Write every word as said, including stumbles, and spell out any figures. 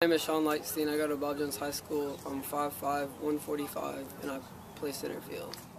My name is Sean Lightstein. I go to Bob Jones High School. I'm five five, one forty-five, and I play center field.